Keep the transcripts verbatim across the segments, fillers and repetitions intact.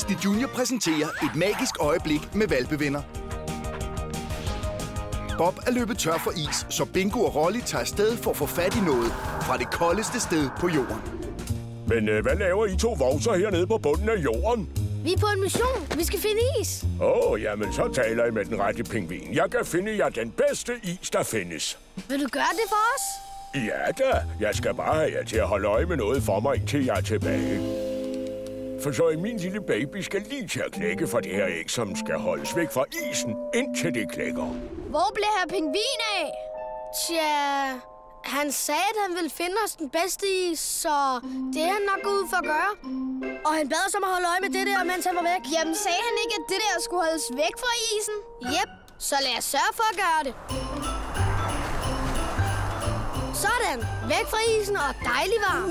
Disney Junior præsenterer et magisk øjeblik med hvalpevenner. Bob er løbet tør for is, så Bingo og Rolly tager afsted for at få fat i noget fra det koldeste sted på jorden. Men øh, hvad laver I to vovser hernede på bunden af jorden? Vi er på en mission. Vi skal finde is. Åh, oh, jamen så taler I med den rette pingvin. Jeg kan finde jer den bedste is, der findes. Vil du gøre det for os? Ja da. Jeg skal bare have jer til at holde øje med noget for mig, indtil jeg er tilbage. For så er min lille baby skal lige til at knække for det her æg, som skal holdes væk fra isen, indtil det klækker. Hvor blev her pingvin af? Tja, han sagde, at han ville finde os den bedste is, så det er han nok gået ud for at gøre. Og han bad os om at holde øje med det der, mens han var væk. Jamen, sagde han ikke, at det der skulle holdes væk fra isen? Jep, så lad os sørge for at gøre det. Sådan, væk fra isen og dejlig varm.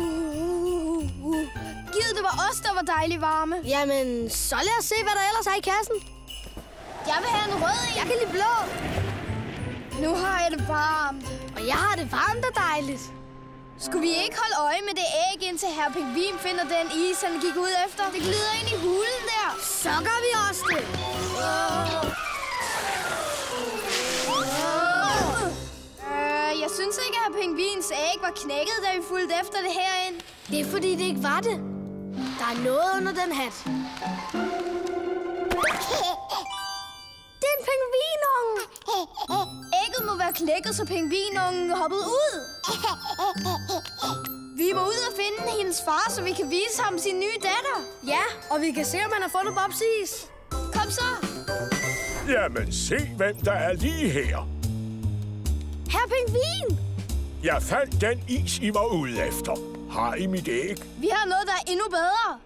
Givet, det var os, der var dejlig varme. Jamen, så lad os se, hvad der ellers er i kassen. Jeg vil have en rød en. Jeg kan lide blå. Nu har jeg det varmt. Og jeg har det varmt og dejligt. Skulle vi ikke holde øje med det æg, indtil herr Pingvin finder den is, han gik ud efter? Det glider ind i hulen der. Så gør vi også det. Uh. Uh. Uh, jeg synes ikke, at herr Pingvins æg var knækket, da vi fulgte efter det herind. Det er fordi, det ikke var det. Der er noget under den hat. Det er en pingvinunge. Ægget må være klækket, så pingvinungen hoppede ud. Vi må ud og finde hendes far, så vi kan vise ham sin nye datter. Ja, og vi kan se, om han har fundet Bobs is. Kom så. Jamen, se hvem der er lige her. Herr Pingvin. Jeg fandt den is, I var ude efter. Har I mit æg? Vi har noget, der er endnu bedre.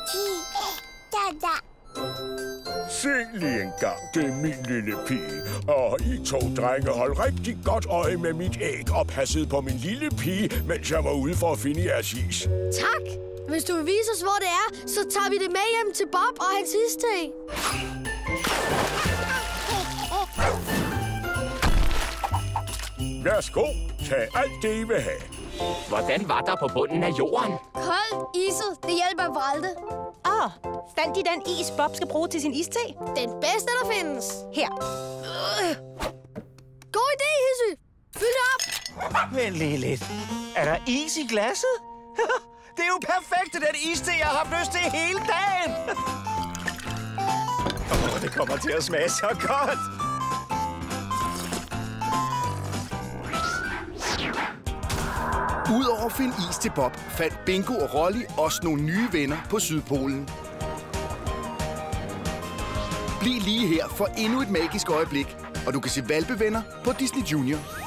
Se lige en gang, det er min lille pige. Og I to drenge, hold rigtig godt øje med mit æg og passede på min lille pige, mens jeg var ude for at finde jeres is. Tak. Hvis du vil vise os, hvor det er, så tager vi det med hjem til Bob og hans iste. Værsgo, tag alt det, I vil have. Hvordan var der på bunden af jorden? Koldt, iset, det hjælper at valte. Åh, oh, fandt de den is, Bob skal bruge til sin iste? Den bedste, der findes. Her. Øh. God idé, Hissy. Fyld det op. Vent lige lidt. Er der is i glasset? Det er jo perfekt, den iste, jeg har haft lyst til hele dagen. Oh, det kommer til at smage så godt. Udover at finde is til Bob, fandt Bingo og Rolly også nogle nye venner på Sydpolen. Bliv lige her for endnu et magisk øjeblik, og du kan se hvalpevenner på Disney Junior.